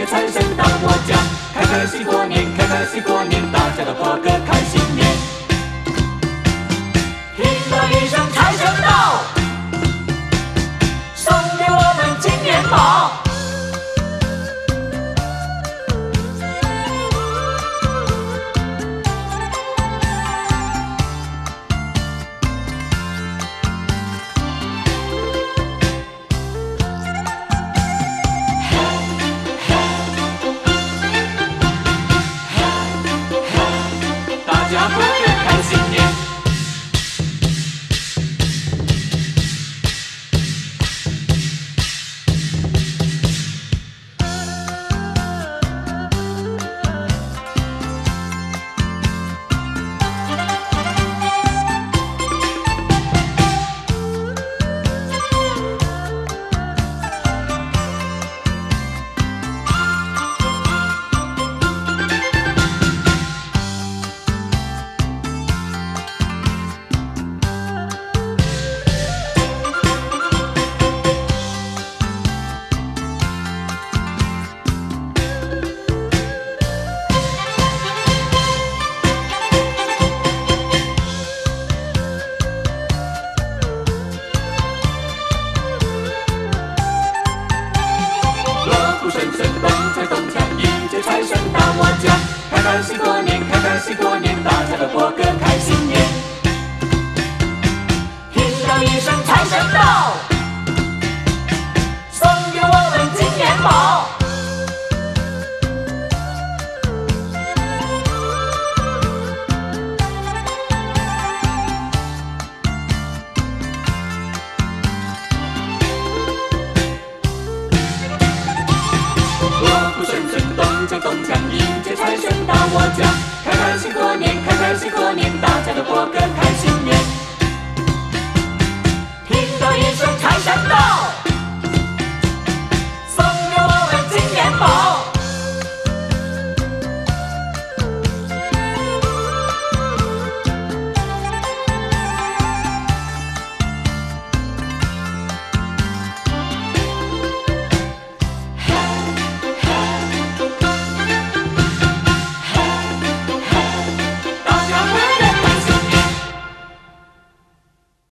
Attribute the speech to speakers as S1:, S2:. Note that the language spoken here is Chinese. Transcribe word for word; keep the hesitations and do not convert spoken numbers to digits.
S1: 接财神到我家，开开心过年，开开心过年，大家都过个开心年。听了一声财神到，送给我们金元宝。 大家过个开心年。锣鼓声声，咚锵咚锵，迎接财神到我家。开开心过年，开开心过年，大家都过个开心年。听到一声财神到，送给我们金元宝。锣鼓声声，咚锵咚锵，迎接财神到我家。